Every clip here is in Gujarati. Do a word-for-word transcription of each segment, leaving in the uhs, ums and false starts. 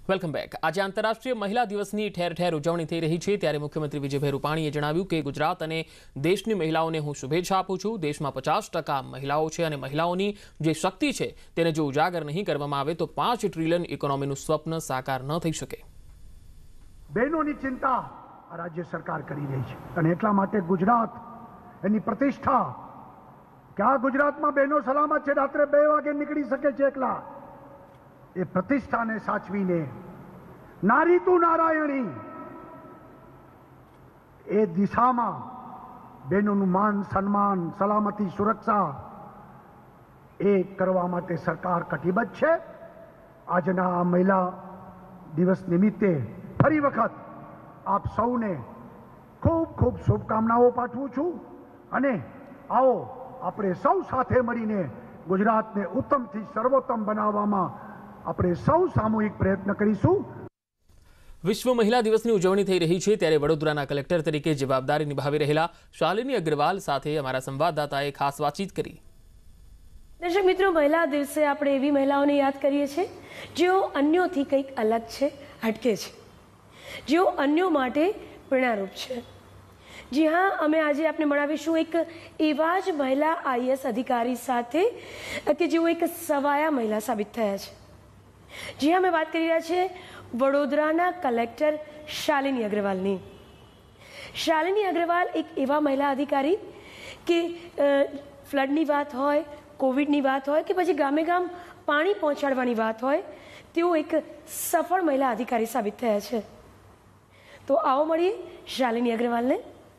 Welcome back. આજે આંતરરાષ્ટ્રીય મહિલા દિવસની ઠેર ઠેર ઉજવણી થઈ રહી છે, ત્યારે મુખ્યમંત્રી વિજયભાઈ રૂપાણીએ જણાવ્યું કે ગુજરાત અને દેશની મહિલાઓને હું શુભેચ્છા આપું છું। દેશમાં પચાસ ટકા મહિલાઓ છે અને મહિલાઓની જે શક્તિ છે તેને જો ઉજાગર નહીં કરવામાં આવે તો પાંચ ટ્રિલિયન ઇકોનોમીનું સ્વપ્ન સાકાર ન થઈ શકે। બહેનોની ચિંતા રાજ્ય સરકાર કરી રહી છે અને એટલા માટે ગુજરાત એની પ્રતિષ્ઠા કે આ ગુજરાતમાં બહેનો સલામત છે, રાત્રે બે વાગે નીકળી શકે છે એકલા, એ પ્રતિષ્ઠાને સાચવીને નારી તું નારાયણી એ દિશામાં બહેનોનું માન સન્માન સલામતી સુરક્ષા એ કરવા માટે સરકાર કટિબદ્ધ છે। આજના આ મહિલા દિવસ નિમિત્તે ફરી વખત આપ સૌને ખૂબ ખૂબ શુભકામનાઓ પાઠવું છું અને આવો આપણે સૌ સાથે મળીને ગુજરાતને ઉત્તમથી સર્વોત્તમ બનાવવામાં આપણે સૌ સામૂહિક પ્રયત્ન કરીશું। વિશ્વ મહિલા દિવસની ઉજવણી થઈ રહી છે, ત્યારે વડોદરાના કલેક્ટર તરીકે જવાબદારી નિભાવી રહેલા શાલિની અગ્રવાલ સાથે અમારા સંવાદદાતાએ ખાસ વાતચીત કરી। દર્શક મિત્રો, મહિલા દિવસે આપણે એવી મહિલાઓને યાદ કરીએ છીએ જેઓ અન્યોથી કંઈક અલગ છે, હટકે છે, જેઓ અન્યો માટે પ્રેરણારૂપ છે। જી હા, અમે આજે આપણે મળાવીશું એક એવા જ મહિલા આઈએએસ અધિકારી સાથે કે જેઓ એક સવાયા મહિલા સાબિત થયા છે। જી હા, અમે વાત કરી રહ્યા છીએ વડોદરાના કલેક્ટર શાલિની અગ્રવાલની। શાલિની અગ્રવાલ એક એવા મહિલા અધિકારી કે ફ્લડની વાત હોય, કોવિડની વાત હોય કે પછી ગામે ગામ પાણી પહોંચાડવાની વાત હોય, તેઓ એક સફળ મહિલા અધિકારી સાબિત થયા છે। તો આવો મળીએ શાલિની અગ્રવાલને।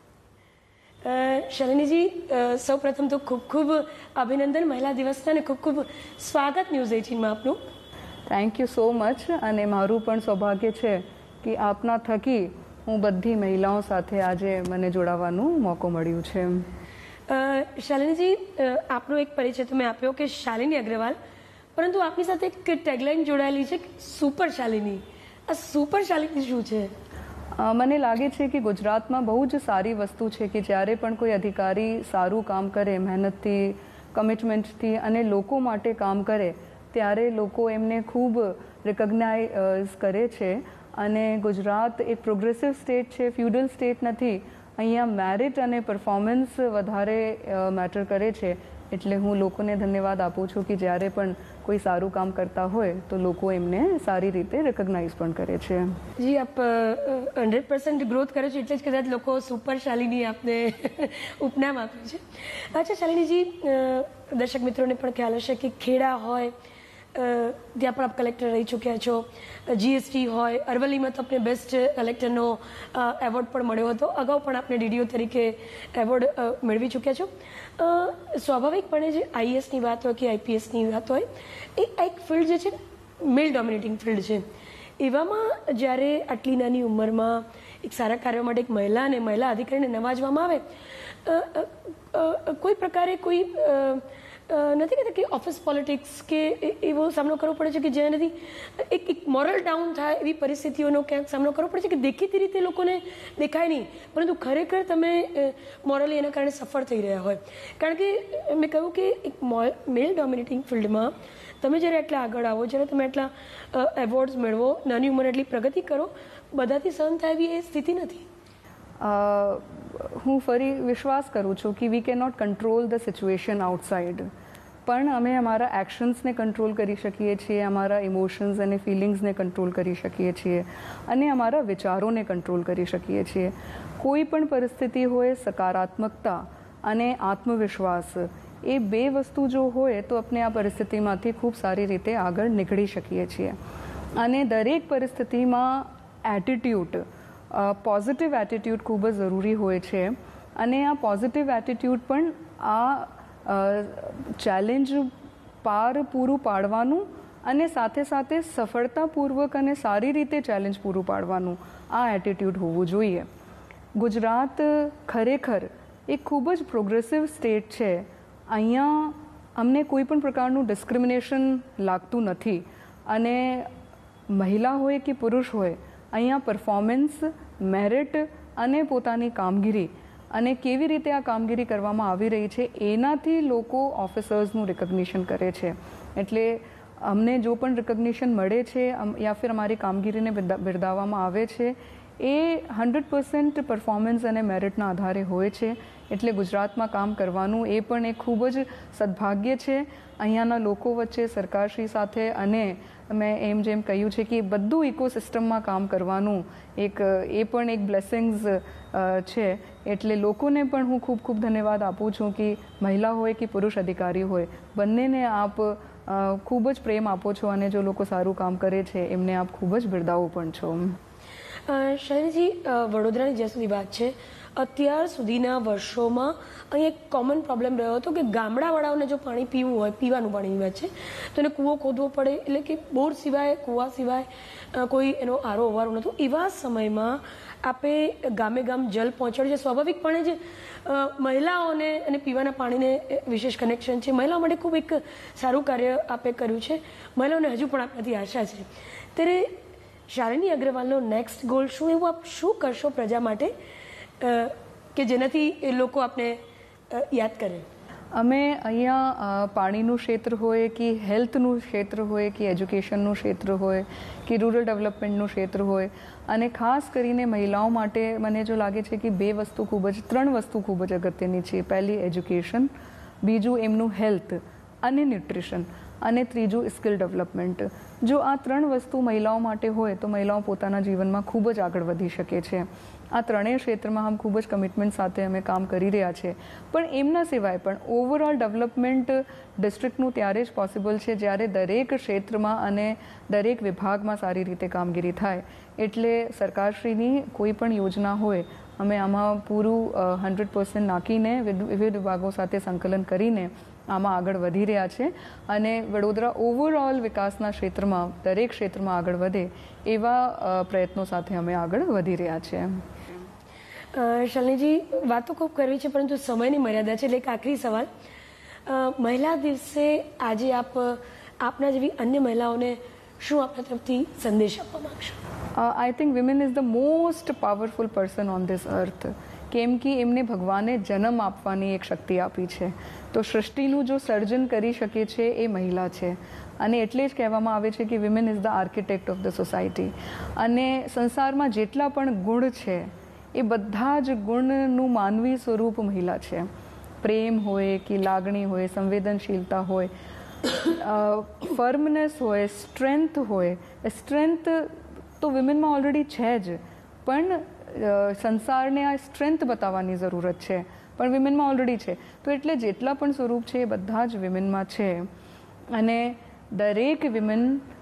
શાલિનીજી, સૌ પ્રથમ તો ખૂબ ખૂબ અભિનંદન મહિલા દિવસના અને ખૂબ ખૂબ સ્વાગત ન્યૂઝ એટીનમાં આપનું। Thank you so much. અને મારું પણ સૌભાગ્ય છે કે આપના થકી હું બધી મહિલાઓ સાથે આજે મને જોડાવાનું મોકો મળ્યું છે। શાલિનીજી, આપનો એક પરિચય તો મેં આપ્યો કે શાલિની અગ્રવાલ, પરંતુ આપની સાથે એક ટેગલાઇન જોડાયેલી છે, સુપર શાલિની। આ સુપર શાલિની શું છે? મને લાગે છે કે ગુજરાતમાં બહુ જ સારી વસ્તુ છે કે જ્યારે પણ કોઈ અધિકારી સારું કામ કરે, મહેનતથી, કમિટમેન્ટથી અને લોકો માટે કામ કરે, ત્યારે લોકો એમને ખૂબ રિકોગ્નાઇઝ કરે છે। અને ગુજરાત એક પ્રોગ્રેસિવ સ્ટેટ છે, ફ્યુડલ સ્ટેટ નથી। અહીંયા મેરિટ અને પરફોર્મન્સ વધારે મેટર કરે છે, એટલે હું લોકોને ધન્યવાદ આપું છું કે જ્યારે પણ કોઈ સારું કામ કરતા હોય તો લોકો એમને સારી રીતે રિકોગ્નાઇઝ પણ કરે છે। જી, આપ હંડ્રેડ પર્સન્ટ ગ્રોથ કરે છે, એટલે જ કદાચ લોકો સુપર શાલિની આપને ઉપનામ આપ્યું છે। અચ્છા શાલિનીજી, દર્શક મિત્રોને પણ ખ્યાલ હશે કે ખેડા હોય ત્યાં પણ આપ કલેક્ટર રહી ચૂક્યા છો, જીએસટી હોય, અરવલ્લીમાં તો આપને બેસ્ટ કલેક્ટરનો એવોર્ડ પણ મળ્યો હતો, અગાઉ પણ આપને ડીડીઓ તરીકે એવોર્ડ મેળવી ચૂક્યા છો। સ્વાભાવિકપણે જે આઈએએસની વાત હોય કે આઈપીએસની વાત હોય, એ એક ફિલ્ડ જે છે મેલ ડોમિનેટિંગ ફિલ્ડ છે। એવામાં જ્યારે આટલી નાની ઉંમરમાં એક સારા કાર્ય માટે એક મહિલા અને મહિલા અધિકારીને નવાજવામાં આવે, કોઈ પ્રકારે કોઈ નથી કહેતા કે ઓફિસ પોલિટિક્સ કે એવો સામનો કરવો પડે છે કે જેનાથી એક એક મોરલ ડાઉન થાય એવી પરિસ્થિતિઓનો ક્યાંક સામનો કરવો પડે છે કે દેખીતી રીતે લોકોને દેખાય નહીં, પરંતુ ખરેખર તમે મોરલી એના કારણે સફળ થઈ રહ્યા હોય? કારણ કે મેં કહ્યું કે એક મેલ ડોમિનેટિંગ ફિલ્ડમાં તમે જ્યારે એટલા આગળ આવો, જ્યારે તમે એટલા એવોર્ડ્સ મેળવો, નાની ઉંમરે એટલી પ્રગતિ કરો, બધાથી સહન થાય એવી એ સ્થિતિ નથી। હું ફરી વિશ્વાસ કરું છું કે we can not control the situation outside, પણ અમે અમારા એક્શન્સને કંટ્રોલ કરી શકીએ છીએ, અમારા ઇમોશન્સ અને ફિલિંગ્સને કંટ્રોલ કરી શકીએ છીએ અને અમારા વિચારોને કંટ્રોલ કરી શકીએ છીએ। કોઈ પણ પરિસ્થિતિ હોય, સકારાત્મકતા અને આત્મવિશ્વાસ એ બે વસ્તુ જો હોય તો આપણે આ પરિસ્થિતિમાંથી ખૂબ સારી રીતે આગળ નીકળી શકીએ છીએ। અને દરેક પરિસ્થિતિમાં એટીટ્યૂડ, પોઝિટિવ એટીટ્યૂડ ખૂબ જ જરૂરી હોય છે અને આ પોઝિટિવ એટીટ્યૂડ પણ આ ચેલેન્જ પાર પૂરું પાડવાનું અને સાથે સાથે સફળતાપૂર્વક અને સારી રીતે ચેલેન્જ પૂરું પાડવાનું આ એટીટ્યૂડ હોવું જોઈએ। ગુજરાત ખરેખર એક ખૂબ જ પ્રોગ્રેસિવ સ્ટેટ છે। અહીંયા અમને કોઈ પણ પ્રકારનું ડિસ્ક્રિમિનેશન લાગતું નથી અને મહિલા હોય કે પુરુષ હોય, અહીંયા પરફોર્મન્સ, મેરિટ અને પોતાની કામગીરી અને કેવી રીતે આ કામગીરી કરવામાં આવી રહી છે એનાથી લોકો ઓફિસર્સનું રિકોગ્નિશન કરે છે। એટલે અમને જો પણ રિકગ્નિશન મળે છે યા ફિર અમારી કામગીરીને બિરદાવવામાં આવે છે એ હંડ્રેડ પર્સન્ટ પરફોર્મન્સ અને મેરિટના આધારે હોય છે. એટલે ગુજરાતમાં કામ કરવાનું એ પણ એક ખૂબ જ સદભાગ્ય છે. અહીંયાના લોકો વચ્ચે સરકારશ્રી સાથે અને મેં એમ જેમ કહ્યું છે કે બધું ઇકોસિસ્ટમમાં કામ કરવાનું એક એ પણ એક બ્લેસિંગ્સ છે. એટલે લોકોને પણ હું ખૂબ ખૂબ ધન્યવાદ આપું છું કે મહિલા હોય કે પુરુષ અધિકારી હોય બંનેને આપ ખૂબ જ પ્રેમ આપો છો અને જો લોકો સારું કામ કરે છે એમને આપ ખૂબ જ બિરદાવો પણ છો. શાલિનીજી, વડોદરાની જ્યાં સુધી વાત છે, અત્યાર સુધીના વર્ષોમાં અહીં એક કોમન પ્રોબ્લેમ રહ્યો હતો કે ગામડાવાળાઓને જો પાણી પીવું હોય, પીવાનું પાણીની વાત છે, તો એને કૂવો ખોદવો પડે. એટલે કે બોર સિવાય, કૂવા સિવાય કોઈ એનો આરો અવારો નહોતો. એવા સમયમાં આપે ગામે ગામ જલ પહોંચાડ્યું છે. સ્વાભાવિકપણે જ મહિલાઓને અને પીવાના પાણીને વિશેષ કનેક્શન છે. મહિલાઓ માટે ખૂબ એક સારું કાર્ય આપે કર્યું છે. મહિલાઓને હજુ પણ આપણાથી આશા છે. ત્યારે શાલિની અગ્રવાલનો નેક્સ્ટ ગોલ શું, એવું આપ શું કરશો પ્રજા માટે કે જેનાથી એ લોકો આપને યાદ કરે? અમે અહીંયા પાણીનું ક્ષેત્ર હોય કે હેલ્થનું ક્ષેત્ર હોય કે એજ્યુકેશનનું ક્ષેત્ર હોય કે રૂરલ ડેવલપમેન્ટનું ક્ષેત્ર હોય અને ખાસ કરીને મહિલાઓ માટે મને જો લાગે છે કે બે વસ્તુ ખૂબ જ ત્રણ વસ્તુ ખૂબ જ અગત્યની છે. પહેલી એજ્યુકેશન, બીજું એમનું હેલ્થ અને ન્યુટ્રિશન અને ત્રીજું સ્કિલ ડેવલપમેન્ટ. જો આ ત્રણ વસ્તુ મહિલાઓ માટે હોય તો મહિલાઓ પોતાના જીવનમાં ખૂબ જ આગળ વધી શકે છે. આ ત્રણેય ક્ષેત્રમાં આમ ખૂબ જ કમિટમેન્ટ સાથે અમે કામ કરી રહ્યા છીએ. પણ એમના સિવાય પણ ઓવરઓલ ડેવલપમેન્ટ ડિસ્ટ્રિક્ટનું ત્યારે જ પોસિબલ છે જ્યારે દરેક ક્ષેત્રમાં અને દરેક વિભાગમાં સારી રીતે કામગીરી થાય. એટલે સરકારશ્રીની કોઈ પણ યોજના હોય અમે આમાં પૂરું હંડ્રેડ પર્સન્ટ નાખીને વિવિધ વિભાગો સાથે સંકલન કરીને આમાં આગળ વધી રહ્યા છે અને વડોદરા ઓવરઓલ વિકાસના ક્ષેત્રમાં દરેક ક્ષેત્રમાં આગળ વધે એવા પ્રયત્નો સાથે અમે આગળ વધી રહ્યા છીએ. શાલિનીજી, વાતો ખૂબ કરવી છે પરંતુ સમયની મર્યાદા છે. એટલે એક આખરી સવાલ, મહિલા દિવસે આજે આપ આપના જેવી અન્ય મહિલાઓને શું આપના તરફથી સંદેશ આપવા માંગશો? I think women is the most powerful person on this earth. કેમ કે એમને ભગવાને જન્મ આપવાની એક શક્તિ આપી છે. તો સૃષ્ટિનું જો સર્જન કરી શકે છે એ મહિલા છે અને એટલે જ કહેવામાં આવે છે કે women is the architect of the society. અને સંસારમાં જેટલા પણ ગુણ છે એ બધા જ ગુણનું માનવી સ્વરૂપ મહિલા છે. પ્રેમ હોય કે લાગણી હોય, સંવેદનશીલતા હોય, ફર્મનેસ હોય, સ્ટ્રેન્થ હોય. સ્ટ્રેન્થ તો વિમેનમાં ઓલરેડી છે જ, પણ સંસારને આ સ્ટ્રેન્થ બતાવવાની જરૂરત છે, પણ વિમેનમાં ઓલરેડી છે. તો એટલે જેટલા પણ સ્વરૂપ છે એ બધા જ વિમેનમાં છે અને દરેક વિમેન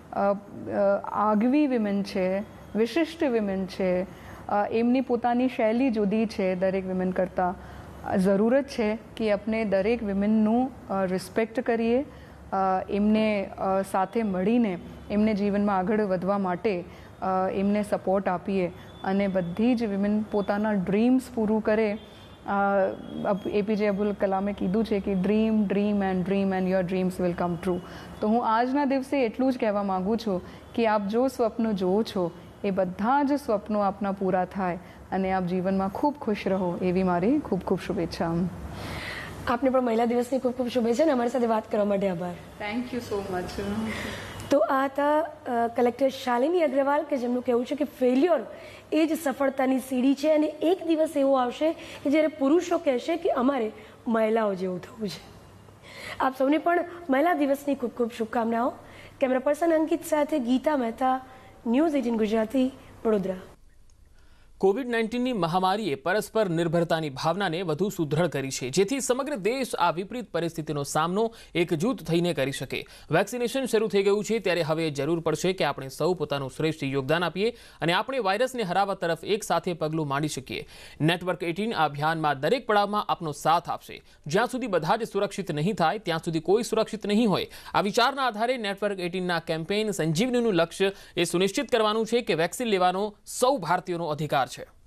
આગવી વિમેન છે, વિશિષ્ટ વિમેન છે. એમની પોતાની શૈલી જુદી છે દરેક વિમેન કરતાં. જરૂરત છે કે આપણે દરેક વિમેનનું રિસ્પેક્ટ કરીએ, એમને સાથે મળીને એમને જીવનમાં આગળ વધવા માટે એમને સપોર્ટ આપીએ અને બધી જ વિમેન પોતાના ડ્રીમ્સ પૂરું કરે. એપીજે અબ્દુલ કલામે કીધું છે કે dream dream and dream and your dreams will come true. તો હું આજના દિવસે એટલું જ કહેવા માગું છું કે આપ જો સ્વપ્ન જુઓ છો એ બધા જ સ્વપ્નો આપના પૂરા થાય અને આપ જીવનમાં ખૂબ ખુશ રહો એવી મારી ખૂબ ખૂબ શુભેચ્છા. આપને પણ મહિલા દિવસની ખૂબ ખૂબ શુભેચ્છા અને અમારી સાથે વાત કરવા માટે આભાર. Thank you so much. તો આ હતા કલેક્ટર શાલિની અગ્રવાલ કે જેમનું કહેવું છે કે ફેલ્યોર એ જ સફળતાની સીડી છે અને એક દિવસ એવો આવશે કે જ્યારે પુરુષો કહેશે કે અમારે મહિલાઓ જેવું થવું છે. આપ સૌને પણ મહિલા દિવસની ખૂબ ખૂબ શુભકામનાઓ. કેમેરા પર્સન અંકિત સાથે Gita Mehta, news eighteen Gujarati, Vadodara. Covid નાઇન્ટીનની મહામારીએ પરસ્પર નિર્ભરતાની ભાવનાને વધુ સુદૃઢ કરી છે, જેથી સમગ્ર દેશ આ વિપરીત પરિસ્થિતિનો સામનો એકજૂથ થઈને કરી શકે. વેક્સિનેશન શરૂ થઈ ગયું છે ત્યારે હવે જરૂર પડશે કે આપણે સૌ પોતાનું શ્રેષ્ઠ યોગદાન આપીએ અને આપણે વાયરસને હરાવવા તરફ એક સાથે પગલું માંડી શકીએ. નેટવર્ક એટીન આ અભિયાનમાં દરેક પડાવમાં આપનો સાથ આપશે. જ્યાં સુધી બધા જ સુરક્ષિત નહીં થાય ત્યાં સુધી કોઈ સુરક્ષિત નહીં હોય. આ વિચારના આધારે નેટવર્ક એટીનના કેમ્પેઇન સંજીવનીનું લક્ષ્ય એ સુનિશ્ચિત કરવાનું છે કે વેક્સિન લેવાનો સૌ ભારતીયોનો અધિકાર છે.